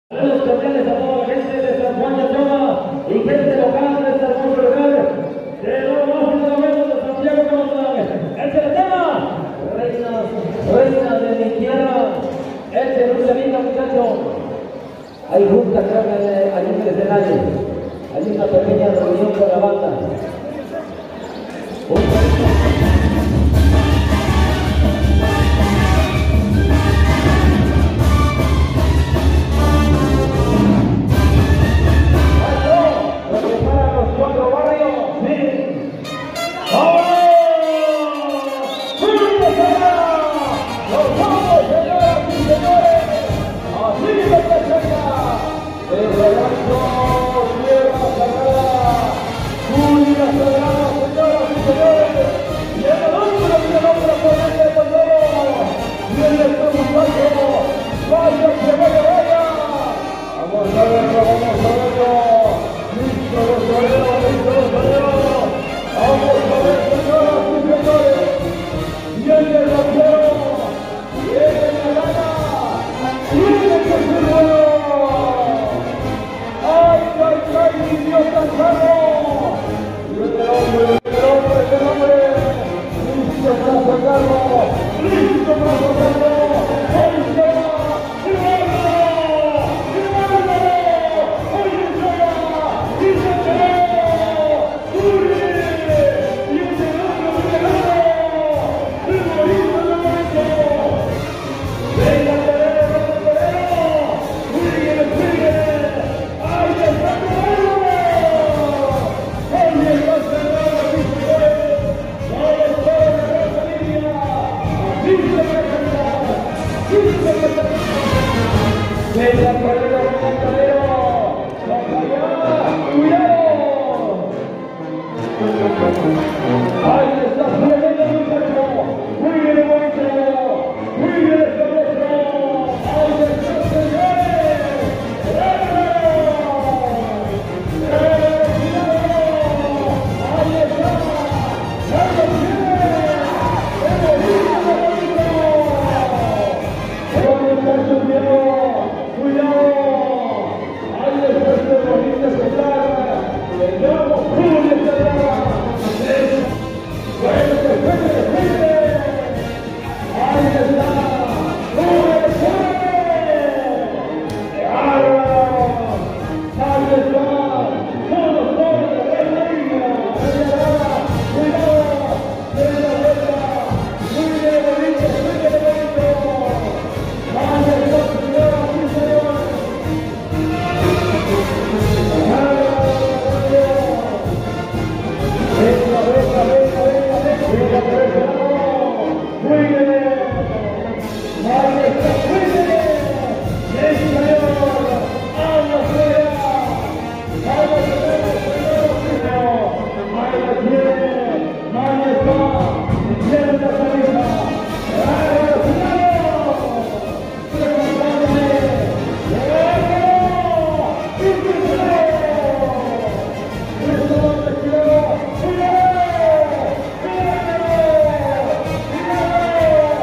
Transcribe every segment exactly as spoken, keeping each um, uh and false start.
Saludos cordiales a toda la gente de San Juan de Toma y gente local de este hermoso lugar de lo más innovador de Santiago Camatán. El Ceretema, reinas, reinas de mi tierra, este no se viva, muchachos. Hay junta, creo que allí en el escenario, hay una pequeña reunión con la banda.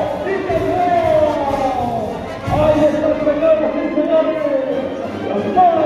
Let's go!